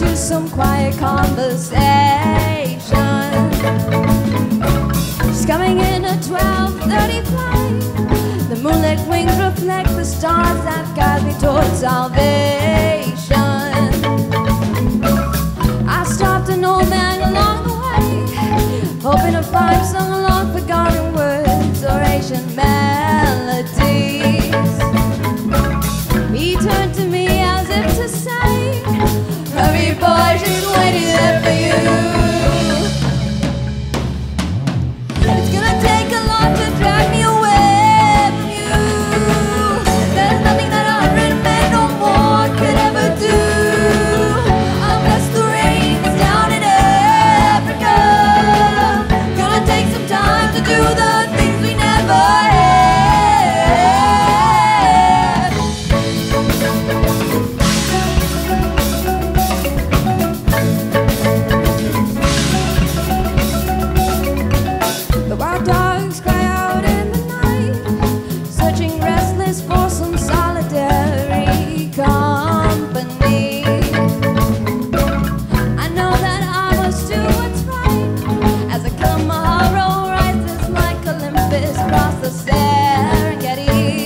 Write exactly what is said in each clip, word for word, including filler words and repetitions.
to some quiet conversation. She's coming in a twelve thirty flight. The moonlit wings reflect the stars that guide me towards salvation. I stopped an old man along the way, hoping to find some long-forgotten words or ancient melodies. He turned to me as if to say, hurry boy, she's waiting there for you. It's gonna take a lot to drag me away from you. There's nothing that a hundred men or more could ever do. Unless the rain's down in Africa. Gonna take some time to do the things we never had. The wild dogs cry out in the night, searching restless for some solitary company. I know that I must do what's right as the Kamaharo rises like Olympus across the Serengeti.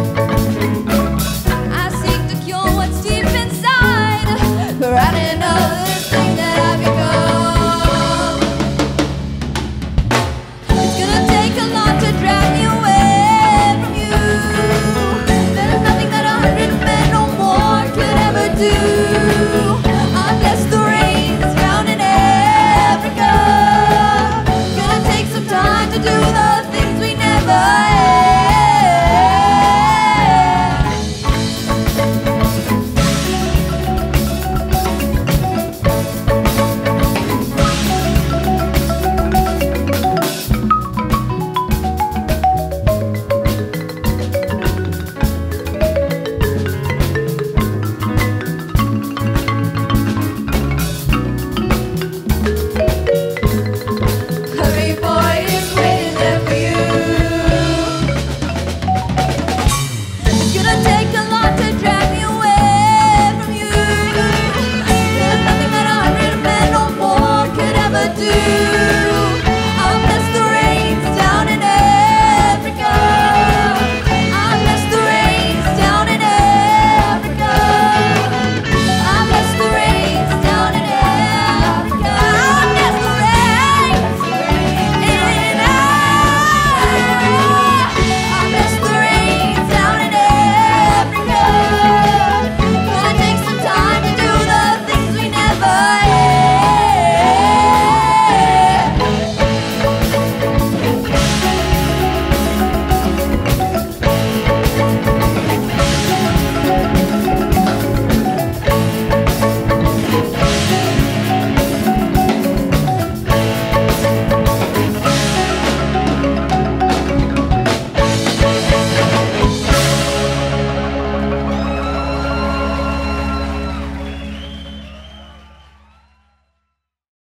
I seek to cure what's deep inside, for I didn't know this thing that I've become. It's gonna take a lot to drag me away from you. There's nothing that a hundred men or more could ever do.